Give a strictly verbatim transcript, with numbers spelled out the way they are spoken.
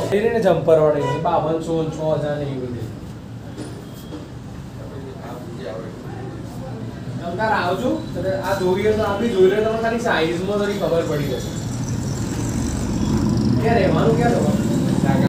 એને જમ્પર વાળી બાવન સો છ હજાર ને એવી બધી તમતાર આવજો આ જોઈએ તો આપણી જોઈ લે તમને ખાલી સાઈઝમાં થોડી ખબર પડી જશે ક્યાં રહેવાનું ક્યાં